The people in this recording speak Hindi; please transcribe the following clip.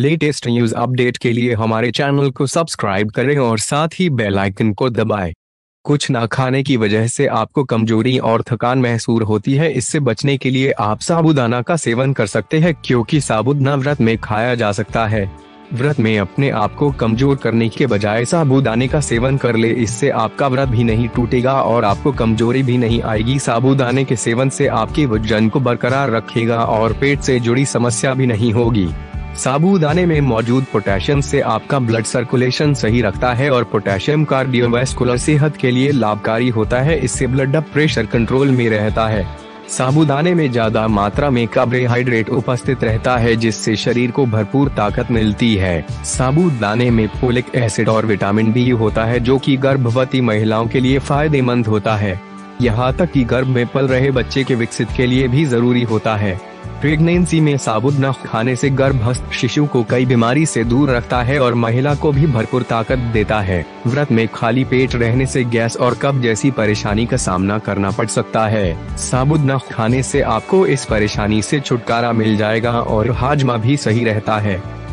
लेटेस्ट न्यूज अपडेट के लिए हमारे चैनल को सब्सक्राइब करें और साथ ही बेल आइकन को दबाएं। कुछ ना खाने की वजह से आपको कमजोरी और थकान महसूस होती है। इससे बचने के लिए आप साबूदाना का सेवन कर सकते हैं, क्योंकि साबूदाना व्रत में खाया जा सकता है। व्रत में अपने आप को कमजोर करने के बजाय साबूदाने का सेवन कर ले, इससे आपका व्रत भी नहीं टूटेगा और आपको कमजोरी भी नहीं आएगी। साबूदाने के सेवन से आपके वजन को बरकरार रखेगा और पेट से जुड़ी समस्या भी नहीं होगी। साबूदाने में मौजूद पोटेशियम से आपका ब्लड सर्कुलेशन सही रखता है और पोटेशियम कार्डियोवैस्कुलर सेहत के लिए लाभकारी होता है। इससे ब्लड प्रेशर कंट्रोल में रहता है। साबूदाने में ज्यादा मात्रा में कार्बोहाइड्रेट उपस्थित रहता है, जिससे शरीर को भरपूर ताकत मिलती है। साबूदाने में फोलिक एसिड और विटामिन बी होता है, जो कि गर्भवती महिलाओं के लिए फायदेमंद होता है। यहाँ तक कि गर्भ में पल रहे बच्चे के विकसित के लिए भी जरूरी होता है। प्रेगनेंसी में साबूदाना खाने से गर्भस्थ शिशु को कई बीमारी से दूर रखता है और महिला को भी भरपूर ताकत देता है। व्रत में खाली पेट रहने से गैस और कब्ज जैसी परेशानी का सामना करना पड़ सकता है। साबूदाना खाने से आपको इस परेशानी से छुटकारा मिल जाएगा और हाजमा भी सही रहता है।